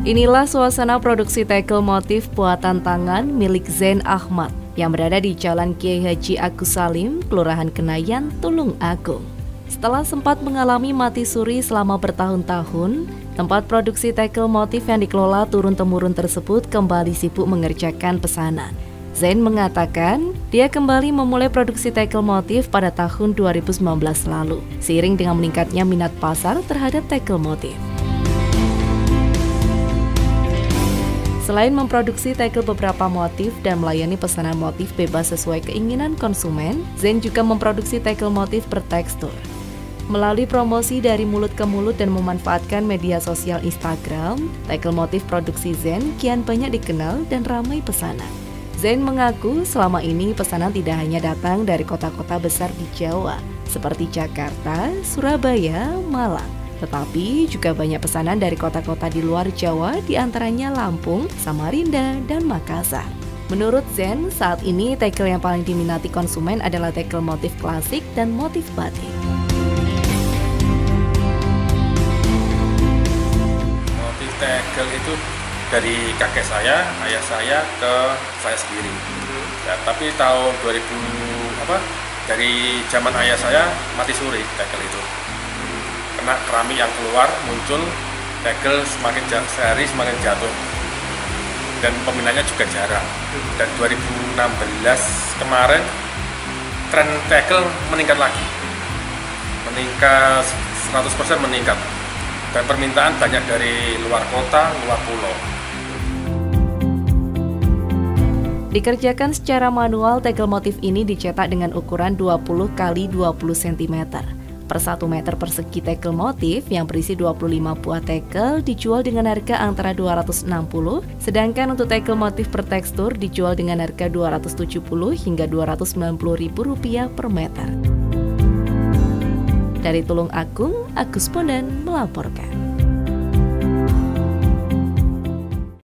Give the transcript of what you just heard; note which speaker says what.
Speaker 1: Inilah suasana produksi tegel motif buatan tangan milik Zain Ahmad yang berada di Jalan Kiai Haji Agus Salim, Kelurahan Kenayan, Tulung Agung. Setelah sempat mengalami mati suri selama bertahun-tahun, tempat produksi tegel motif yang dikelola turun-temurun tersebut kembali sibuk mengerjakan pesanan. Zain mengatakan, dia kembali memulai produksi tegel motif pada tahun 2019 lalu, seiring dengan meningkatnya minat pasar terhadap tegel motif. Selain memproduksi tegel beberapa motif dan melayani pesanan motif bebas sesuai keinginan konsumen, Zain juga memproduksi tegel motif bertekstur. Melalui promosi dari mulut ke mulut dan memanfaatkan media sosial Instagram, tegel motif produksi Zain kian banyak dikenal dan ramai pesanan. Zain mengaku selama ini pesanan tidak hanya datang dari kota-kota besar di Jawa, seperti Jakarta, Surabaya, Malang, tetapi juga banyak pesanan dari kota-kota di luar Jawa, diantaranya Lampung, Samarinda, dan Makassar. Menurut Zain, saat ini tegel yang paling diminati konsumen adalah tegel motif klasik dan motif batik.
Speaker 2: Motif tegel itu dari kakek saya, ayah saya ke saya sendiri. Ya, tapi tahun 2000 dari zaman ayah saya mati suri tegel itu. Kena keramik yang keluar, muncul tegel sehari semakin jatuh dan peminatnya juga jarang. Dan 2016 kemarin tren tegel meningkat lagi, meningkat 100% meningkat, dan permintaan banyak dari luar kota, luar pulau.
Speaker 1: Dikerjakan secara manual, tegel motif ini dicetak dengan ukuran 20 x 20 cm. Per 1 meter persegi tegel motif yang berisi 25 buah tegel dijual dengan harga antara 260, sedangkan untuk tegel motif bertekstur dijual dengan harga 270 hingga Rp290.000 per meter. Dari Tulung Agung, Agus Bondan melaporkan.